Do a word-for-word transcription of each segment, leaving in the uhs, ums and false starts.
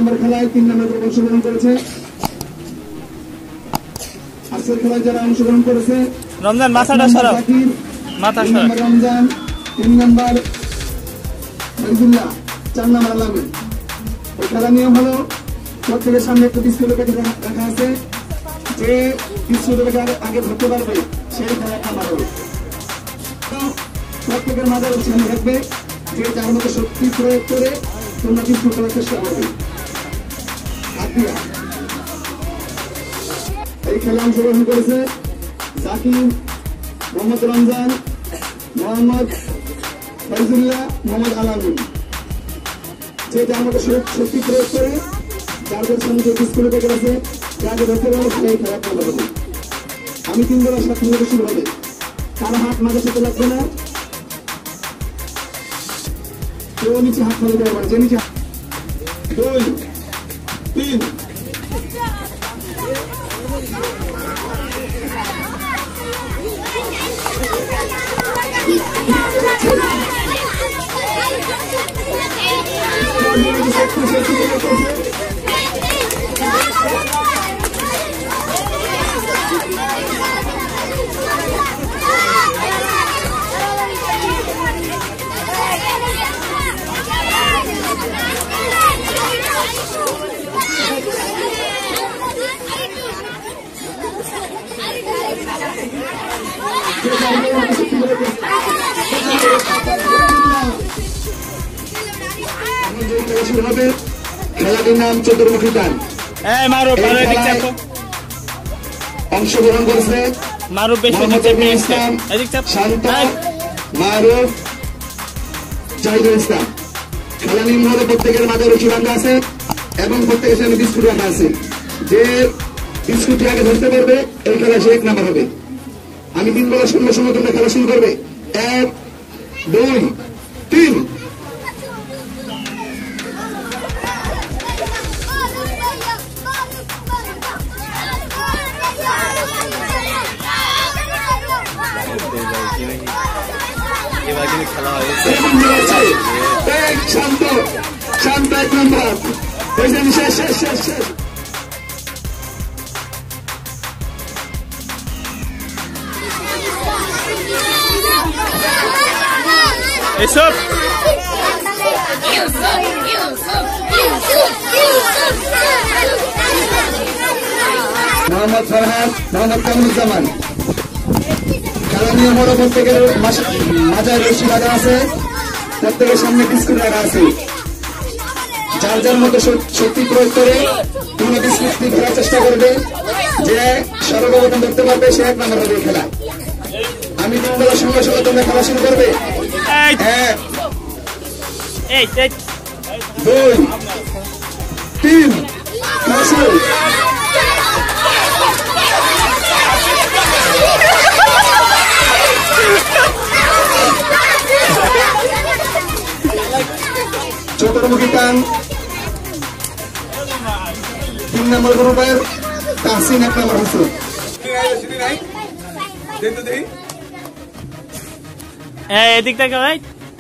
নম্বর খেলায় তিন নম্বর গ্রুপ অংশগ্রহণ করেছে। আজকের খেলায় যারা অংশগ্রহণ করেছে রমজান মাথাটা সরাও, মাথা সরাও। রমজান, তিন নম্বর ফয়জুল্লাহ, চার নম্বর আলামিন। এই খেলার নিয়ম হলো প্রত্যেকের সামনে একটা বিস্কুট প্যাকেট রাখা আছে, যে বিস্কুট প্যাকেট আগে ধরতে পারবে সেই খেলা আমার হবে। প্রত্যেকের মাঝে সামনে থাকবে যে যার মতো শক্তি প্রয়োগ করে তোমরা বিস্কুট করার চেষ্টা করবে। এই খেলা অংশগ্রহণ করেছে জাকির, মোহাম্মদ রমজান, মোহাম্মদ ফয়জুল্লাহ, মোহাম্মদ আলামিন। যে যার মতো শক্তি প্রয়োগ করে যাদের সামনে যে বিস্কুট প্যাকেট আছে যাকে ধরতে পারবে সেই খেলা খেলা হবে। আমি তিন বেলা সাত মিনিট শুরু হবে, কারো হাত মাঝে সাথে লাগবে না, কেউ নিচে হাত ফেলে দেওয়া পারে, যে নিচে দুই তিন হবে। খেলাটির নাম চতুর্মুখী টান। অংশগ্রহণ করেছে শান্ত, মারুফ, জাহিদুল ইসলাম। খেলা নিয়ম হলে প্রত্যেকের মাঝে রুচি রাখা আছে এবং প্রত্যেকের সামনে বিস্কুট রাখা আছে, যে বিস্কুটটি আগে ধরতে পারবে এই খেলা সে এক নাম্বার হবে। আমি তিন বেলা সঙ্গে সঙ্গে তোমরা খেলা শুরু করবে। এক দুই তিন। শান্ত শান্ত এক নম্বর শেষ শেষ শেষ শেষ। এসব মোহাম্মদ ফরহাদ, মোহাম্মদ কামরুজ্জামান। খেলা নিয়ম হলো প্রত্যেকের মাথায় রশি লাগা আছে, প্রত্যেকের সামনে বিস্কুট রাখা আছে, যার যার মতো শক্তি প্রয়োগ করে তুমি বিস্কুট ধরার চেষ্টা করবে, যে সর্বপ্রথম ধরতে পারবে সে এক নম্বর হবে খেলা। আমি তিন বেলার সঙ্গে সঙ্গে তোমরা খেলা শুরু করবে। এক দুই তিন। চতুর্মুখী টান তিন নম্বর গ্রুপের তাহসিন এক নম্বর হচ্ছে। এদিক থেকে ভাই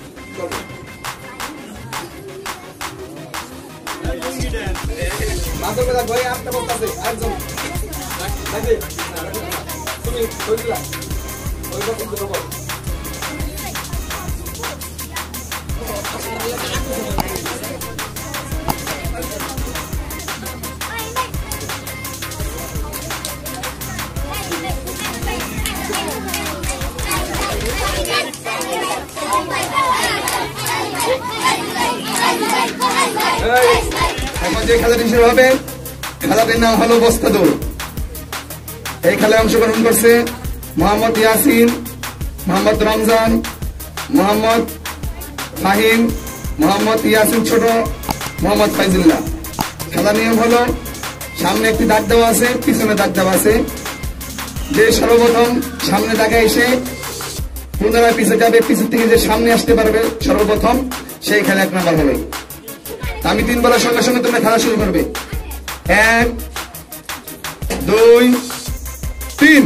এখন যে খেলাটি শুরু হবে খেলাটির নাম হলো বস্তা দৌড়। এই খেলায় অংশগ্রহণ করছে মোহাম্মদ ইয়াসিন, মোহাম্মদ রমজান, মোহাম্মদ ফাহিম, মোহাম্মদ ইয়াসিন ছোট, মোহাম্মদ ফয়জুল্লাহ। খেলার নিয়ম হলো সামনে একটি দাগ দেওয়া আছে, পিছনে দাগ দেওয়া আছে, যে সর্বপ্রথম সামনে দাগে এসে পুনরায় পিছিয়ে যাবে, পিছের থেকে যে সামনে আসতে পারবে সর্বপ্রথম সেই খেলা এক নাম্বার হবে। আমি তিন বলার সঙ্গে সঙ্গে তোমরা খেলা শুরু করবে। এক দুই তিন।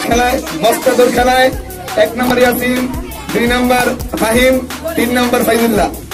খেলায় বস্তা দৌড় খেলায় এক নম্বর ইয়াসিন, দুই নম্বর ফাহিম, তিন নম্বর ফাইজুল্লাহ।